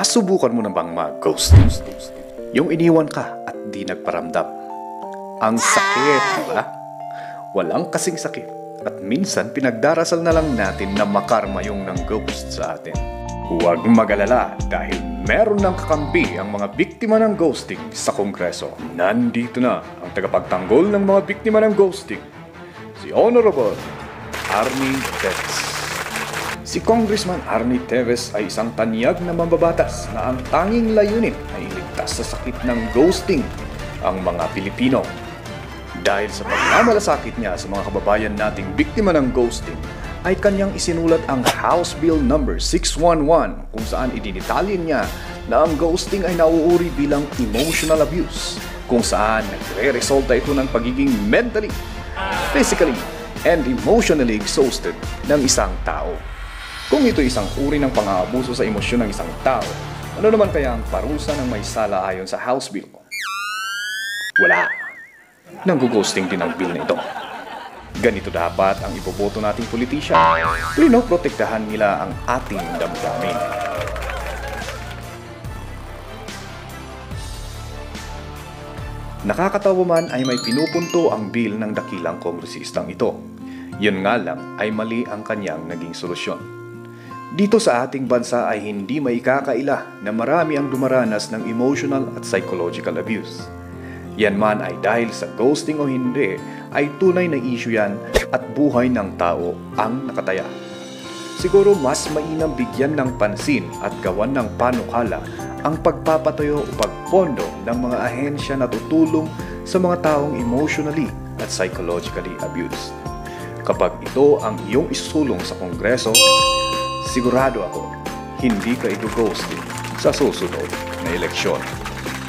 Nasubukan mo na bang mag-ghosting? Yung iniwan ka at di nagparamdam. Ang sakit, di ba? Walang kasing sakit. At minsan pinagdarasal na lang natin na makarma yung nang-ghost sa atin. Huwag mag-alala dahil meron ng kakampi ang mga biktima ng ghosting sa Kongreso. Nandito na ang tagapagtanggol ng mga biktima ng ghosting, si Honorable Arnie Teves. Si Congressman Arnie Teves ay isang tanyag na mambabatas na ang tanging layunin ay iligtas sa sakit ng ghosting ang mga Pilipino. Dahil sa pagmamalasakit niya sa mga kababayan nating biktima ng ghosting, ay kanyang isinulat ang House Bill No. 611 kung saan idinitalin niya na ang ghosting ay nauuri bilang emotional abuse, kung saan nagre-resulta ito ng pagiging mentally, physically, and emotionally exhausted ng isang tao. Kung ito isang uri ng pang-aabuso sa emosyon ng isang tao, ano naman kaya ang parusa ng may sala ayon sa House Bill? Wala. Nanggu-ghosting din ang bill na ito. Ganito dapat ang iboboto nating politisyan. Pinoprotektahan nila ang ating damdamin. Nakakatawa man ay may pinupunto ang bill ng dakilang kongresistang ito. Yun nga lang ay mali ang kanyang naging solusyon. Dito sa ating bansa ay hindi maikakaila na marami ang dumaranas ng emotional at psychological abuse. Yan man ay dahil sa ghosting o hindi, ay tunay na issue yan at buhay ng tao ang nakataya. Siguro mas mainam bigyan ng pansin at gawan ng panukala ang pagpapatayo o pagpondo ng mga ahensya na tutulong sa mga taong emotionally at psychologically abused. Kapag ito ang iyong isusulong sa Kongreso, sigurado ako, hindi ka i-ghosting sa susunod na eleksyon.